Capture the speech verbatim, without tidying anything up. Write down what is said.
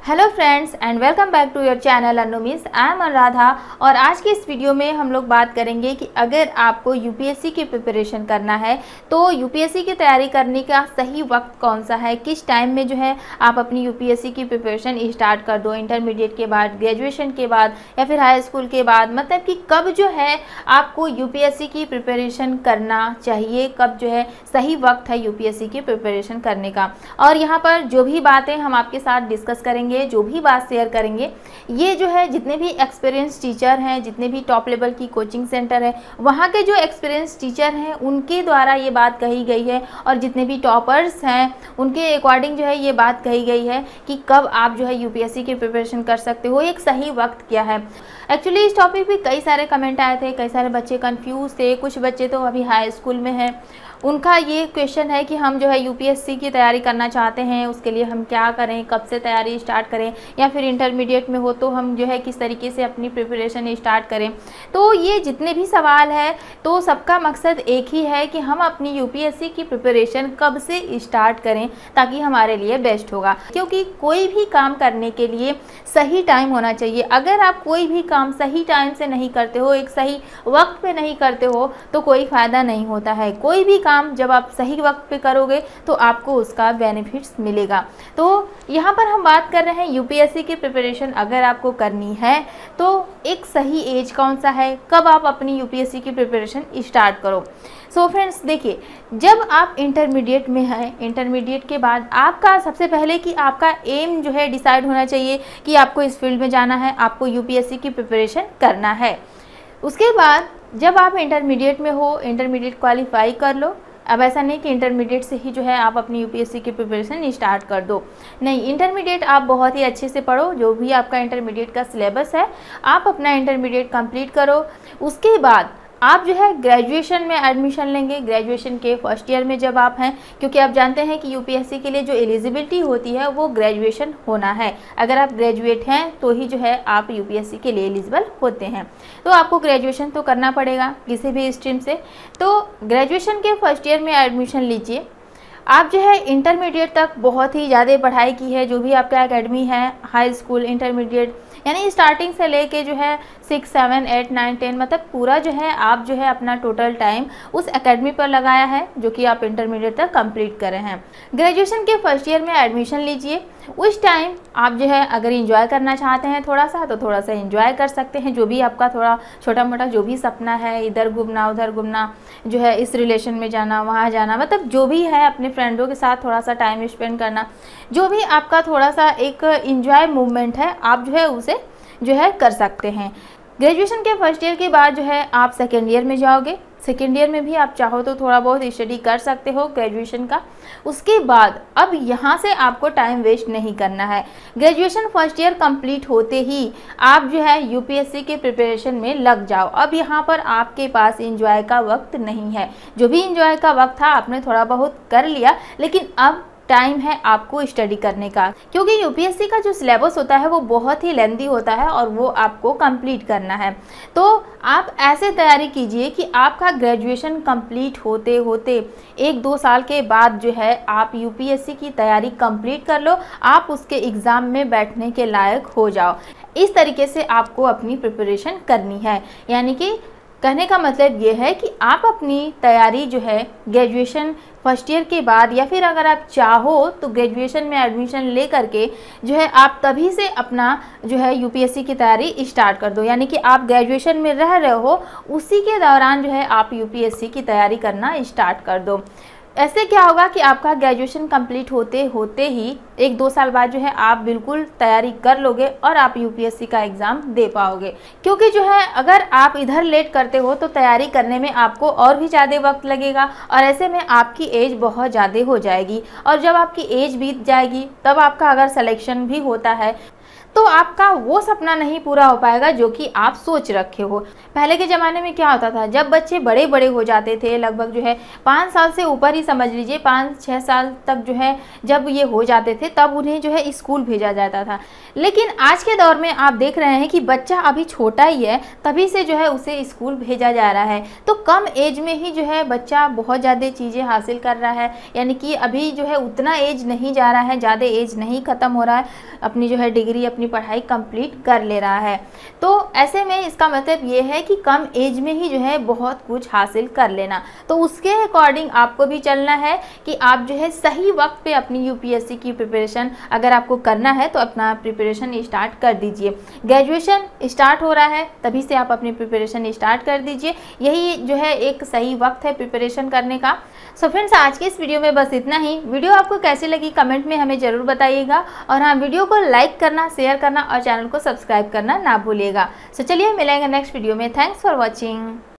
Hello friends and welcome back to your channel Anu miss. I am Anuradha और आज की इस वीडियो में हम लोग बात करेंगे कि अगर आपको यूपीएससी की प्रिपरेशन करना है तो यूपीएससी की तैयारी करने का सही वक्त कौन सा है, किस टाइम में जो है आप अपनी यूपीएससी की प्रिपरेशन स्टार्ट कर दो, इंटरमीडिएट के बाद, ग्रेजुएशन के बाद या फिर हाई स्कूल के बाद, मतलब कि कब जो है आपको यूपीएससी की प्रिपरेशन करना चाहिए, कब जो है सही वक्त है यूपीएससी की प्रिपरेशन करने का। और यहाँ पर जो भी बातें हम आपके साथ डिस्कस करेंगे, जो भी बात शेयर करेंगे, ये जो है जितने भी एक्सपीरियंस टीचर हैं, जितने भी टॉप लेवल की कोचिंग सेंटर है, वहाँ के जो एक्सपीरियंस टीचर हैं उनके द्वारा ये बात कही गई है और जितने भी टॉपर्स हैं उनके अकॉर्डिंग जो है ये बात कही गई है कि कब आप जो है यूपीएससी की प्रिपरेशन कर सकते हो, एक सही वक्त क्या है। एक्चुअली इस टॉपिक पे कई सारे कमेंट आए थे, कई सारे बच्चे कंफ्यूज थे, कुछ बच्चे तो अभी हाई स्कूल में हैं, उनका ये क्वेश्चन है कि हम जो है यूपीएससी की तैयारी करना चाहते हैं, उसके लिए हम क्या करें, कब से तैयारी स्टार्ट करें, या फिर इंटरमीडिएट में हो तो हम जो है किस तरीके से अपनी प्रिपरेशन स्टार्ट करें। तो ये जितने भी सवाल है तो सबका मकसद एक ही है कि हम अपनी यूपीएससी की प्रिपरेशन कब से स्टार्ट करें ताकि हमारे लिए बेस्ट होगा, क्योंकि कोई भी काम करने के लिए सही टाइम होना चाहिए। अगर आप कोई भी काम सही टाइम से नहीं करते हो, एक सही वक्त पे नहीं करते हो तो कोई फ़ायदा नहीं होता है। कोई भी काम जब आप सही वक्त पे करोगे तो आपको उसका बेनिफिट्स मिलेगा। तो यहाँ पर हम बात कर रहे हैं यूपीएससी की प्रिपरेशन अगर आपको करनी है तो एक सही एज कौन सा है, कब आप अपनी यूपीएससी की प्रिपरेशन स्टार्ट करो। सो फ्रेंड्स देखिए, जब आप इंटरमीडिएट में हैं, इंटरमीडिएट के बाद आपका सबसे पहले कि आपका एम जो है डिसाइड होना चाहिए कि आपको इस फील्ड में जाना है, आपको यूपीएससी की प्रिपरेशन करना है। उसके बाद जब आप इंटरमीडिएट में हो, इंटरमीडिएट क्वालिफाई कर लो। अब ऐसा नहीं कि इंटरमीडिएट से ही जो है आप अपनी यूपीएससी की प्रिपरेशन स्टार्ट कर दो, नहीं, इंटरमीडिएट आप बहुत ही अच्छे से पढ़ो, जो भी आपका इंटरमीडिएट का सिलेबस है आप अपना इंटरमीडिएट कंप्लीट करो। उसके बाद आप जो है ग्रेजुएशन में एडमिशन लेंगे, ग्रेजुएशन के फर्स्ट ईयर में जब आप हैं, क्योंकि आप जानते हैं कि यूपीएससी के लिए जो एलिजिबिलिटी होती है वो ग्रेजुएशन होना है। अगर आप ग्रेजुएट हैं तो ही जो है आप यूपीएससी के लिए एलिजिबल होते हैं। तो आपको ग्रेजुएशन तो करना पड़ेगा किसी भी स्ट्रीम से। तो ग्रेजुएशन के फर्स्ट ईयर में एडमिशन लीजिए। आप जो है इंटरमीडिएट तक बहुत ही ज़्यादा पढ़ाई की है, जो भी आपका एकेडमी है, हाई स्कूल, इंटरमीडिएट, यानी स्टार्टिंग से लेके जो है six seven eight nine ten, मतलब पूरा जो है आप जो है अपना टोटल टाइम उस एकेडमी पर लगाया है जो कि आप इंटरमीडिएट तक कंप्लीट कर रहे हैं। ग्रेजुएशन के फर्स्ट ईयर में एडमिशन लीजिए। उस टाइम आप जो है अगर एंजॉय करना चाहते हैं थोड़ा सा तो थोड़ा सा एंजॉय कर सकते हैं, जो भी आपका थोड़ा छोटा मोटा जो भी सपना है, इधर घूमना उधर घूमना, जो है इस रिलेशन में जाना वहाँ जाना, मतलब जो भी है अपने फ्रेंडों के साथ थोड़ा सा टाइम स्पेंड करना, जो भी आपका थोड़ा सा एक एंजॉय मूवमेंट है आप जो है उसे जो है कर सकते हैं। ग्रेजुएशन के फर्स्ट ईयर के बाद जो है आप सेकेंड ईयर में जाओगे। सेकेंड ईयर में भी आप चाहो तो थोड़ा बहुत स्टडी कर सकते हो ग्रेजुएशन का। उसके बाद अब यहाँ से आपको टाइम वेस्ट नहीं करना है। ग्रेजुएशन फर्स्ट ईयर कंप्लीट होते ही आप जो है यूपीएससी के प्रिपरेशन में लग जाओ। अब यहाँ पर आपके पास एंजॉय का वक्त नहीं है, जो भी एंजॉय का वक्त था आपने थोड़ा बहुत कर लिया, लेकिन अब टाइम है आपको स्टडी करने का, क्योंकि यूपीएससी का जो सिलेबस होता है वो बहुत ही लेंथी होता है और वो आपको कंप्लीट करना है। तो आप ऐसे तैयारी कीजिए कि आपका ग्रेजुएशन कंप्लीट होते होते एक दो साल के बाद जो है आप यूपीएससी की तैयारी कंप्लीट कर लो, आप उसके एग्ज़ाम में बैठने के लायक हो जाओ। इस तरीके से आपको अपनी प्रिपरेशन करनी है। यानी कि कहने का मतलब ये है कि आप अपनी तैयारी जो है ग्रेजुएशन फर्स्ट ईयर के बाद, या फिर अगर आप चाहो तो ग्रेजुएशन में एडमिशन ले करके जो है आप तभी से अपना जो है यूपीएससी की तैयारी स्टार्ट कर दो। यानी कि आप ग्रेजुएशन में रह रहे हो उसी के दौरान जो है आप यूपीएससी की तैयारी करना स्टार्ट कर दो। ऐसे क्या होगा कि आपका ग्रेजुएशन कंप्लीट होते होते ही एक दो साल बाद जो है आप बिल्कुल तैयारी कर लोगे और आप यूपीएससी का एग्ज़ाम दे पाओगे। क्योंकि जो है अगर आप इधर लेट करते हो तो तैयारी करने में आपको और भी ज़्यादा वक्त लगेगा और ऐसे में आपकी एज बहुत ज़्यादा हो जाएगी, और जब आपकी एज बीत जाएगी तब आपका अगर सिलेक्शन भी होता है तो आपका वो सपना नहीं पूरा हो पाएगा जो कि आप सोच रखे हो। पहले के ज़माने में क्या होता था, जब बच्चे बड़े बड़े हो जाते थे, लगभग जो है पाँच साल से ऊपर ही समझ लीजिए, पाँच छः साल तक जो है जब ये हो जाते थे तब उन्हें जो है स्कूल भेजा जाता था। लेकिन आज के दौर में आप देख रहे हैं कि बच्चा अभी छोटा ही है, तभी से जो है उसे स्कूल भेजा जा रहा है। तो कम एज में ही जो है बच्चा बहुत ज़्यादा चीज़ें हासिल कर रहा है, यानी कि अभी जो है उतना एज नहीं जा रहा है, ज़्यादा एज नहीं ख़त्म हो रहा है, अपनी जो है डिग्री अपनी पढ़ाई कंप्लीट कर ले रहा है। तो ऐसे में इसका मतलब ये है कि कम एज में ही जो है बहुत कुछ हासिल कर लेना। तो उसके अकॉर्डिंग आपको भी चलना है कि आप जो है सही वक्त पे अपनी यूपीएससी की प्रिपरेशन अगर आपको करना है तो अपना प्रिपरेशन स्टार्ट कर दीजिए। ग्रेजुएशन स्टार्ट हो रहा है तभी से आप अपनी प्रिपरेशन स्टार्ट कर दीजिए, यही जो है एक सही वक्त है प्रिपरेशन करने का। सो फ्रेंड्स, आज के इस वीडियो में बस इतना ही। वीडियो आपको कैसी लगी कमेंट में हमें ज़रूर बताइएगा, और हाँ, वीडियो को लाइक करना, शेयर करना और चैनल को सब्सक्राइब करना ना भूलिएगा। सो चलिए मिलेंगे नेक्स्ट वीडियो में। Thanks for watching.